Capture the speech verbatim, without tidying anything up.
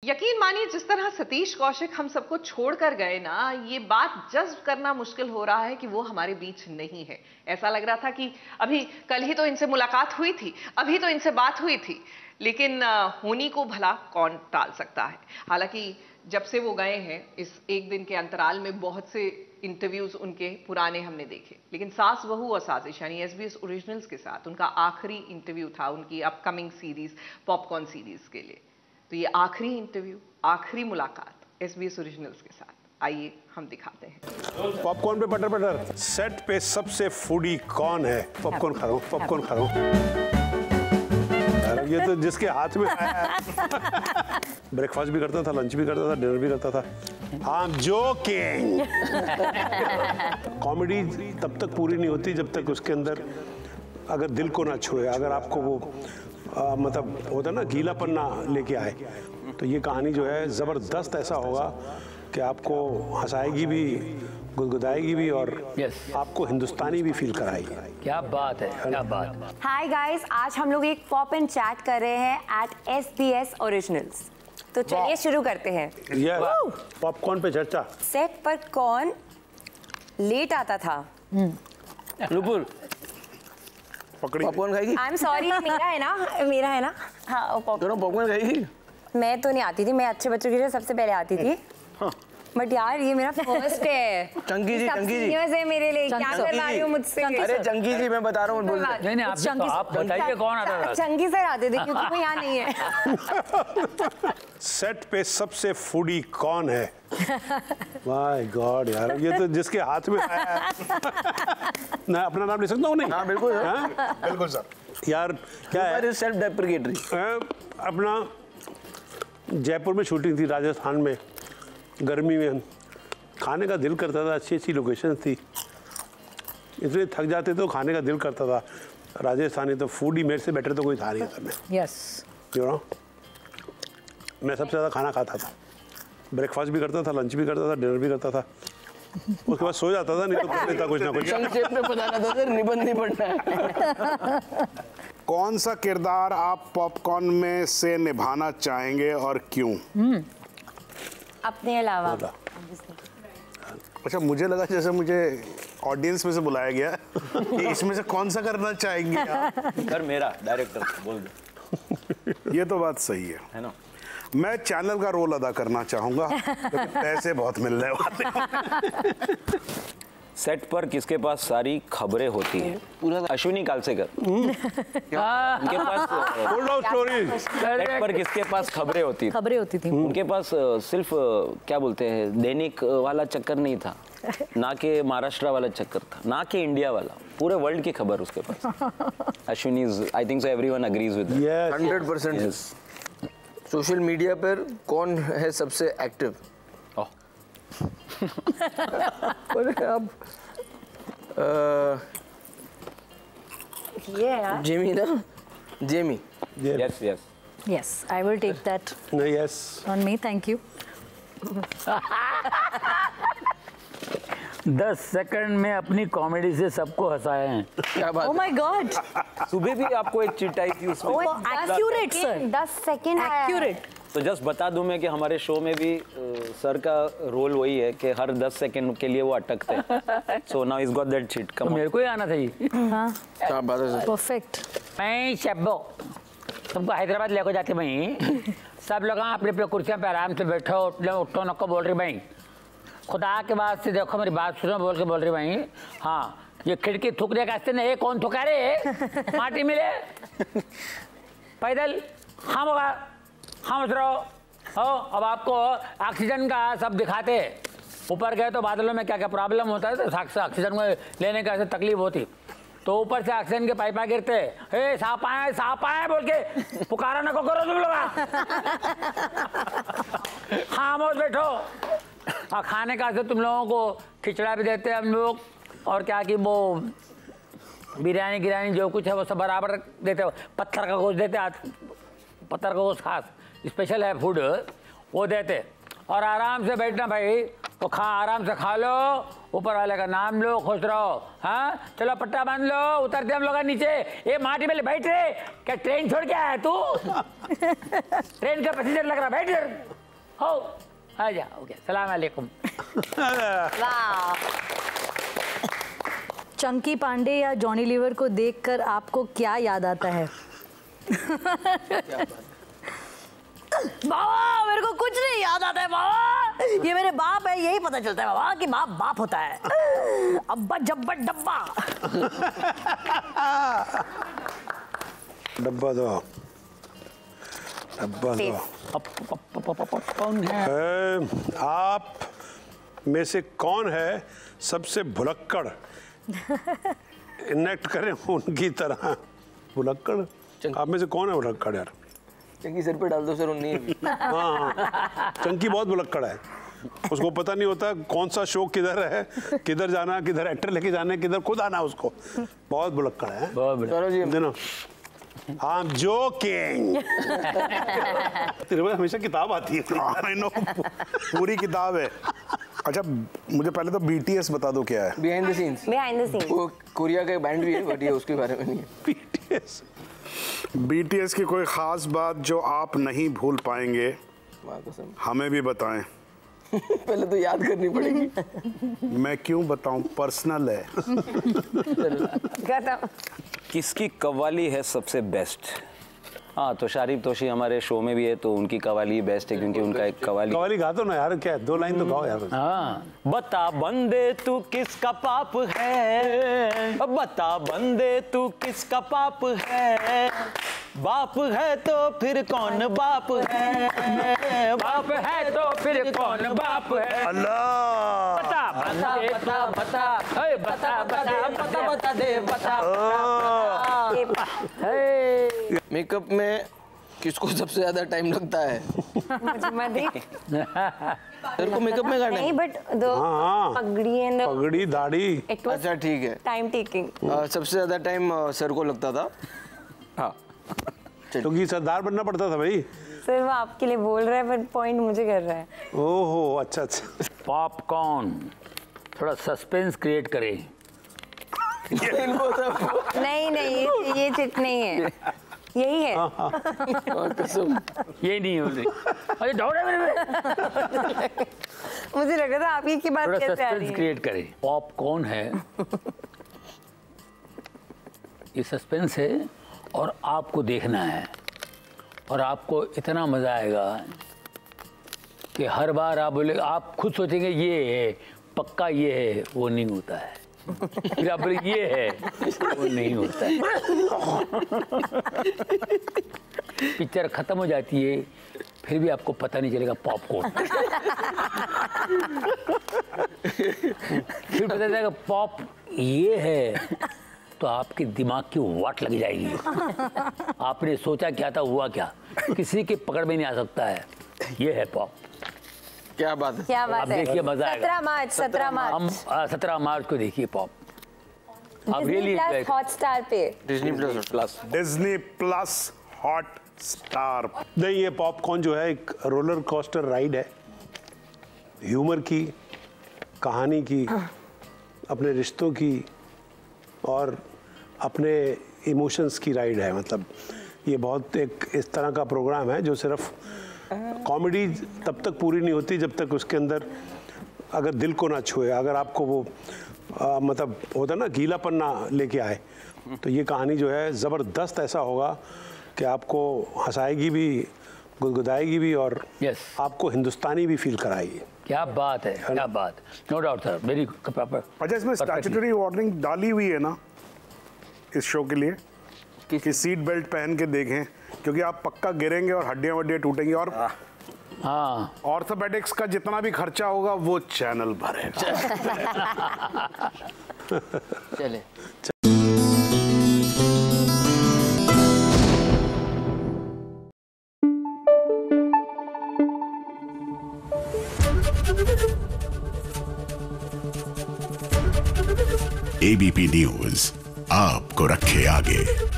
यकीन मानिए जिस तरह सतीश कौशिक हम सबको छोड़कर गए ना, ये बात जज्ब करना मुश्किल हो रहा है कि वो हमारे बीच नहीं है। ऐसा लग रहा था कि अभी कल ही तो इनसे मुलाकात हुई थी, अभी तो इनसे बात हुई थी, लेकिन होनी को भला कौन टाल सकता है। हालांकि जब से वो गए हैं, इस एक दिन के अंतराल में बहुत से इंटरव्यूज उनके पुराने हमने देखे, लेकिन सास बहू और साजिश यानी एसबीएस ओरिजिनल्स के साथ उनका आखिरी इंटरव्यू था उनकी अपकमिंग सीरीज पॉपकॉर्न सीरीज के लिए। तो ये आखिरी इंटरव्यू, आखिरी मुलाकात एसबीएस ओरिजिनल्स के साथ, आइए हम दिखाते हैं। पॉपकॉर्न पे पटर पटर, सेट पे सबसे फूडी कौन है? पॉपकॉर्न खा रहा हूँ, पॉपकॉर्न खा रहा हूँ। ये तो जिसके हाथ में आया। ब्रेकफास्ट भी करता था, लंच भी करता था, डिनर भी करता था। I'm joking। कॉमेडी तब तक पूरी नहीं होती जब तक उसके अंदर अगर दिल को ना छुए, अगर आपको वो आ, मतलब होता है ना गीलापन ना लेके आए, तो ये कहानी जो है ज़बरदस्त ऐसा होगा कि आपको हंसाएगी भी, गुदगुदाएगी भी और yes. आपको हिंदुस्तानी भी फील कराएगी। क्या बात है, क्या बात है। हाय गाइस, आज हम लोग एक पॉप एंड चैट कर रहे हैं एट एसबीएस ओरिजिनल्स। तो चलिए शुरू करते हैं। yes. पॉपकॉर्न पे चर्चा। सेट पर कौन लेट आता था? रुपुर पकड़ी पॉपकॉर्न खाएगी? आई एम सॉरी, मेरा है ना, मेरा है ना। हाँ, पॉपकॉर्न खाएगी? मैं तो नहीं आती थी, मैं अच्छे बच्चों की सबसे पहले आती थी। हाँ। बट यार ये मेरा फर्स्ट है। चंकी जी, चंकी जी है मेरे लिए, क्या करवा रही हो मुझसे? अरे चंकी जी, मैं बता रहा हूँ। नहीं नहीं, आप आप बताइए कौन आता था? चंकी सर आते थे क्योंकि वो यहाँ नहीं है। सेट पे सबसे फूडी कौन है? माय गॉड यार, ये तो जिसके हाथ में आया। मैं अपना नाम ले सकता हूँ? नहीं। हाँ बिल्कुल हाँ? बिल्कुल सर। यार क्या है, सेल्फ डेप्रिकेटरी। अपना जयपुर में शूटिंग थी, राजस्थान में, गर्मी में खाने का दिल करता था, अच्छी अच्छी लोकेशन थी, इसलिए थक जाते तो खाने का दिल करता था। राजस्थानी तो फूडी मेरे से बेटर तो कोई था नहीं था। मैं यस यू नो मैं सबसे ज़्यादा खाना खाता था, ब्रेकफास्ट भी करता था, लंच भी करता था, डिनर भी करता था, उसके बाद सो जाता था, नहीं तो कर लेता कुछ ना कुछ। संक्षेप में बताना था सर, निबंध नहीं पढ़ना है। कौन सा किरदार आप पॉपकॉर्न में से निभाना चाहेंगे और क्यों? अपने अलावा। अच्छा, मुझे लगा जैसे मुझे ऑडियंस में से बुलाया गया कि इसमें से कौन सा करना चाहेंगे आप? सर मेरा डायरेक्टर बोल दो। ये तो बात सही है, है ना? मैं चैनल का रोल अदा करना चाहूंगा क्योंकि पैसे बहुत मिलने वाले हैं। सेट पर किसके पास सारी खबरें होती हैं? पूरा अश्विनी कालसेकर। उनके पास सेट पर किसके पास खबरें होती खबरें होती थी उनके पास सिर्फ क्या बोलते हैं दैनिक वाला चक्कर नहीं था, ना के महाराष्ट्र वाला चक्कर था, ना के इंडिया वाला, पूरे वर्ल्ड की खबर उसके पास। Ashwini, I think so everyone agrees with that. Hundred percent. Social media पर कौन है सबसे एक्टिव? अब ये यार जेमी ना, Jamie. Yes yes yes, I will take that yes on me, thank you. दस सेकंड में अपनी कॉमेडी से सबको हंसाए हैं। क्या बात? ओह माय गॉड, सुबह भी आपको एक चिट आई थी उसमें। एक्यूरेट सर, दस सेकेंड एक्यूरेट। तो जस्ट बता दूं मैं कि हमारे शो में भी सर का रोल वही है कि हर दस सेकंड के लिए वो अटकते हैं। So now is got that chit. तो मेरे को ही आना चाहिए। हाँ, क्या बात है सर? परफेक्ट। मैं शब्बो तुमको हैदराबाद लेकर जाते भाई, सब लोग अपने अपने कुर्सियों पे आराम से बैठो, उठो नको बोल रही भाई, खुदा के बाद से देखो मेरी बात सुनो, बोल के बोल रही भाई। हाँ, ये खिड़की थूकने का रास्ते नहीं, कौन थूका रे? माटी मिले पैदल हम होगा हम उतरो हो। अब आपको ऑक्सीजन का सब दिखाते, ऊपर गए तो बादलों में क्या क्या प्रॉब्लम होता है, तो ऑक्सीजन को लेने का ऐसे तकलीफ होती, तो ऊपर से ऑक्सीजन के पाइपा गिरते, हे सांप आए सांप आए बोल के पुकारा ना को करो तुम लोग। खामोश बैठो। और खाने का से तुम लोगों को खिचड़ा भी देते हैं हम लोग, और क्या कि वो बिरयानी गिरयानी जो कुछ है वो सब बराबर देते हो। पत्थर का गोश्त देते, पत्थर का गोश्त खास स्पेशल है फूड, वो देते। और आराम से बैठना भाई, तो खा आराम से खा लो, ऊपर वाले का नाम लो, खुश रहो। हाँ चलो पट्टा बांध लो, उतरते हम लोग नीचे। ये माटी में बैठ रहे, क्या ट्रेन छोड़ के आया तू? ट्रेन का पैसेंजर लग रहा, बैठ हो आ जा ओके सलाम अलैकुम। वाह। चंकी पांडे या जॉनी लीवर को देखकर आपको क्या याद आता है? बाबा मेरे को कुछ नहीं याद आता है बाबा, ये मेरे बाप है, यही पता चलता है बाबा कि बाप बाप होता है। अब्बा जब्बा डब्बा। डब्बा दो, डब्बा दो। कौन है? ए, आप में से कौन है सबसे भुलक्कड़? इनेक्ट करें उनकी तरह भुलक्कड़। आप में से कौन है भुलक्कड़ यार? चंकी सर पे डाल दो सर, उन्नी है। हाँ, चंकी बहुत भुलक्कड़ है। उसको पता नहीं होता कौन सा शो किधर है, किधर जाना, किधर एक्टर लेके जाना, किधर खुद आना उसको। बहुत भुलक्कड़ है। चलो जी दिनो I'm joking। तेरे पास हमेशा किताब आती है। I know, पूरी किताब है। अच्छा मुझे पहले तो बी टी एस बता दो क्या है? Behind the scenes. Behind the scenes वो कोरिया का बैंड भी है बट ये उसके बारे में नहीं है। B T S B T S की कोई खास बात जो आप नहीं भूल पाएंगे, वाह कसम। हमें भी बताएं। पहले तो याद करनी पड़ेगी। मैं क्यों बताऊं, पर्सनल है। खत्म। किसकी कव्वाली है सबसे बेस्ट? हाँ तो शारिफ तोशी हमारे शो में भी है तो उनकी कव्वाली बेस्ट है क्योंकि उनका एक कव्वाली। कव्वाली गा दो ना यार, क्या है? दो लाइन तो गाओ यार। हाँ बता बंदे तू किसका पाप है, बता बंदे तू किसका पाप है, बाप है तो फिर कौन बाप है, बाप है तो फिर कौन बाप है। अल्लाह बता बता बता बता हे बता बता बता बता दे बता। मेकअप में किसको सबसे ज्यादा टाइम लगता है? मुझे मत देख। सर को मेकअप में करना नहीं है? बट दो हाँ। पगड़ी एंड पगड़ी दाढ़ी। इट वाज अच्छा ठीक है। Time taking. अ, सबसे ज्यादा टाइम अ, सर को लगता था। हाँ क्योंकि सरदार बनना पड़ता था भाई। सर वो आपके लिए बोल रहा है पर पॉइंट मुझे कर रहा है। ओहो अच्छा अच्छा। पॉपकॉर्न थोड़ा सस्पेंस क्रिएट करे। नहीं नहीं ये, ये चिट नहीं है, यही है। कसम ये नहीं हो रही। अरे दौड़े मेरे में। मुझे लगा था आप ही की बात थोड़ा कैसे आ रही सस्पेंस है। क्रिएट करे। पॉपकॉर्न है, ये सस्पेंस है और आपको देखना है और आपको इतना मजा आएगा कि हर बार आप बोले, आप खुद सोचेंगे ये है पक्का, ये है, वो नहीं होता है। फिर आप बोले ये है, वो नहीं होता है। पिक्चर खत्म हो जाती है फिर भी आपको पता नहीं चलेगा पॉपकॉर्न। फिर पता चलेगा पॉप ये है तो आपके दिमाग की वाट लग जाएगी। आपने सोचा क्या था, हुआ क्या, किसी के पकड़ में नहीं आ सकता है। ये है पॉप। क्या बात है। क्या आप बात है। देखिए मजा आएगा। सत्रह मार्च सत्रह मार्च हम सत्रह मार्च को देखिए पॉप। आप डिज्नी रियली प्लस हॉटस्टार पे। Disney plus plus Disney plus hot star. नहीं ये पॉपकॉर्न जो है एक रोलर कोस्टर राइड है, ह्यूमर की, कहानी की, अपने रिश्तों की और अपने इमोशंस की राइड है। मतलब ये बहुत एक इस तरह का प्रोग्राम है जो सिर्फ कॉमेडी तब तक पूरी नहीं होती जब तक उसके अंदर अगर दिल को ना छुए, अगर आपको वो आ, मतलब होता ना गीलापन ना लेके आए। तो ये कहानी जो है ज़बरदस्त ऐसा होगा कि आपको हंसाएगी भी, गुदगुदाएगी भी और यस आपको हिंदुस्तानी भी फील कराएगी। क्या बात है, क्या बात, no doubt sir, very proper. अच्छा इसमें स्टैट्यूटरी वार्निंग डाली हुई है ना इस शो के लिए कि सीट बेल्ट पहन के देखें, क्योंकि आप पक्का गिरेंगे और हड्डियां वड्डियां टूटेंगी और हाँ ऑर्थोपेडिक्स का जितना भी खर्चा होगा वो चैनल भरेगा। चले एबीपी न्यूज आपको रखे आगे।